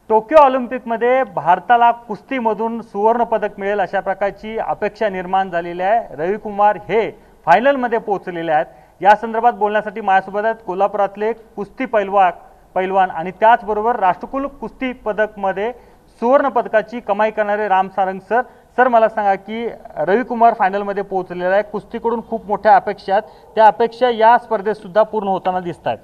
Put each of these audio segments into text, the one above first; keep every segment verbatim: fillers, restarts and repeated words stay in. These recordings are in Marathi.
टोकियो ऑलिम्पिकमध्ये भारताला कुस्तीमधून सुवर्ण पदक मिळेल अशा प्रकारची अपेक्षा निर्माण झालेली आहे। रविकुमार हे फायनलमध्ये पोहोचलेले आहेत। या संदर्भात बोलण्यासाठी माझ्यासोबत आहेत कोल्हापुरातले कुस्ती पैलवान पैलवान आणि त्याचबरोबर राष्ट्रकुल कुस्ती पदकमध्ये सुवर्ण पदकाची कमाई करणारे राम सारंग सर। सर मला सांगा की रविकुमार फायनलमध्ये पोहोचलेला आहे, कुस्तीकडून खूप मोठ्या अपेक्षा आहेत, त्या अपेक्षा या स्पर्धेत सुद्धा पूर्ण होताना दिसतात।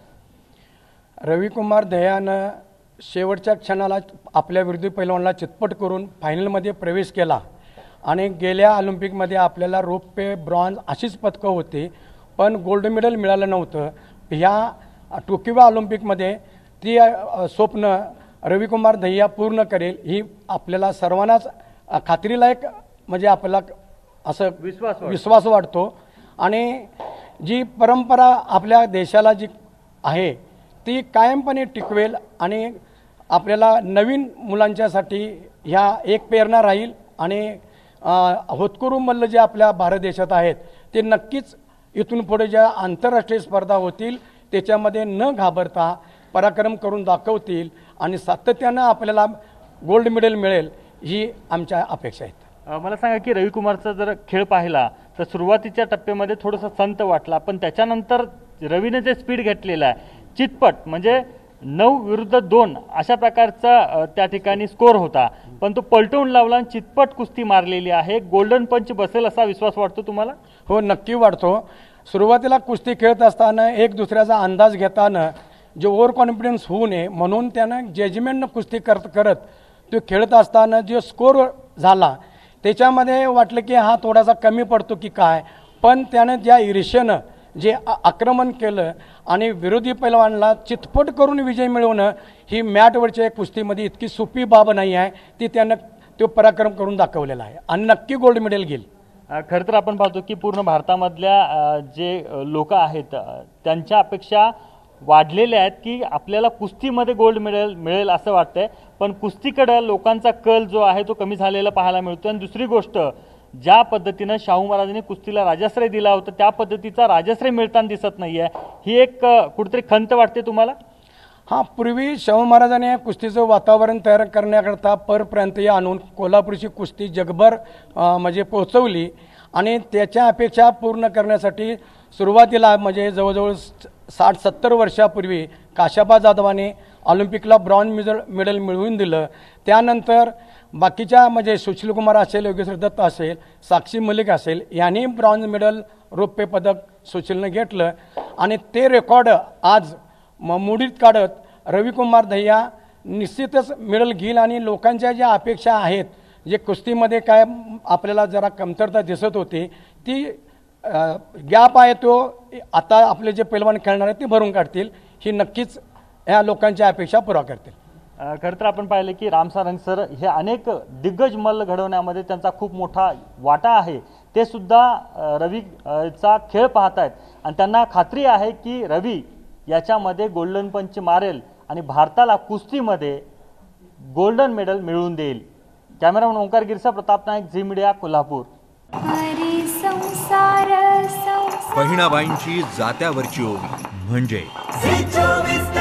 रविकुमार दह्यानं शेवटच्या क्षणाला आपल्या विरोधी पैलवानाला चितपट करून फायनलमध्ये प्रवेश केला आणि गेल्या ऑलिम्पिकमध्ये आपल्याला रौप्य ब्रॉन्झ अशीच पदकं होती, पण गोल्ड मेडल मिळालं नव्हतं। ह्या टोकियो ऑलिम्पिकमध्ये ती स्वप्न रविकुमार दहिया पूर्ण करेल ही आपल्याला सर्वांनाच खात्रीलायक म्हणजे आपल्याला असं विश्वास विश्वास वाटतो। आणि जी परंपरा आपल्या देशाला जी आहे ती कायमपणे टिकवेल आणि आपल्याला नवीन मुलांच्यासाठी ह्या एक प्रेरणा राहील। आणि होतकरू मल्ल जे आपल्या भारत देशात आहेत ते नक्कीच इथून पुढे ज्या आंतरराष्ट्रीय स्पर्धा होतील त्याच्यामध्ये न घाबरता पराक्रम करून दाखवतील आणि सातत्यानं आपल्याला गोल्ड मेडल मिळेल ही आमच्या अपेक्षा आहेत। मला सांगा की रविकुमारचा जर खेळ पाहिला तर सुरुवातीच्या टप्प्यामध्ये थोडंसं संत वाटला, पण त्याच्यानंतर रवीने जे स्पीड घेतलेलं आहे चितपट म्हणजे नऊ विरुद्ध दोन अशा प्रकारचा त्या ठिकाणी स्कोर होता, पण तो पलटवून लावला आणि चितपट कुस्ती मारलेली आहे। गोल्डन पंच बसेल असा विश्वास वाटतो तुम्हाला? हो, नक्की वाटतो। सुरुवातीला कुस्ती खेळत असताना एक दुसऱ्याचा अंदाज घेताना जे ओव्हर कॉन्फिडन्स होऊ नये म्हणून त्यानं जजमेंटनं कुस्ती करत करत तो खेळत असताना जो स्कोर झाला त्याच्यामध्ये वाटलं की हा थोडासा कमी पडतो की काय, पण त्यानं ज्या ईर्ष्येनं जे आक्रमण केलं आणि विरोधी पैलवानला चितपट करून विजय मिळवणं ही मॅटवरच्या कुस्तीमध्ये इतकी सोपी बाब नाही आहे, ती त्यानं तो पराक्रम करून दाखवलेला आहे आणि नक्की गोल्ड मेडल घेईल। खरं तर आपण पाहतो की पूर्ण भारतामधल्या जे लोक आहेत त्यांच्या अपेक्षा वाढलेल्या आहेत की आपल्याला कुस्तीमध्ये गोल्ड मेडल मिळेल असं वाटतंय, पण कुस्तीकडे लोकांचा कल जो आहे तो कमी झालेला पाहायला मिळतो। आणि दुसरी गोष्ट, ज्या पद्धतीनं शाहू महाराजांनी कुस्तीला राजाश्रय दिला होता त्या पद्धतीचा राजाश्रय मिळताना दिसत नाहीये, ही एक कुठेतरी खंत वाटते तुम्हाला? हां, पूर्वी शाहू महाराजांनी कुस्तीचं वातावरण तयार करण्याकरता परप्रांतीय आणून कोल्हापूरची कुस्ती जगभर म्हणजे पोहोचवली आणि त्याच्या अपेक्षा पूर्ण करण्यासाठी सुरुवातीला म्हणजे जवळजवळ साठ सत्तर वर्षापूर्वी काशाबा जाधवाने ऑलिम्पिकला ब्रॉन्झ मेडल मेडल मिळवून दिलं। त्यानंतर बाकीच्या म्हणजे सुशीलकुमार असेल, योगेश्वर दत्त असेल, साक्षी मलिक असेल यांनी ब्रॉन्झ मेडल रौप्य पदक सुशीलनं घेतलं आणि ते रेकॉर्ड आज मोडीत काढत रविकुमार दहिया निश्चितच मेडल घेईल। आणि लोकांच्या ज्या अपेक्षा आहेत जे कुस्तीमध्ये काय आपल्याला जरा कमतरता दिसत होती ती गॅप आहे तो आता आपले जे पैलवान खेळणार आहेत ते भरून काढतील, ही नक्कीच ह्या लोकांच्या अपेक्षा पुरा करतील। खरं तर आपण पाहिलं की राम सारंग सर हे अनेक दिग्गज मल्ल घडवण्यामध्ये त्यांचा खूप मोठा वाटा आहे, ते सुद्धा रवीचा खेळ पाहतायत आणि त्यांना खात्री आहे की रवी याच्यामध्ये गोल्डन पंच मारेल आणि भारताला कुस्तीमध्ये गोल्डन मेडल मिळवून देईल। Cameraman Omkar Girsa, Pratap Naik, Zee media, Kolhapur. बहिणाबाईंची जात्यावरची ओवी म्हणजे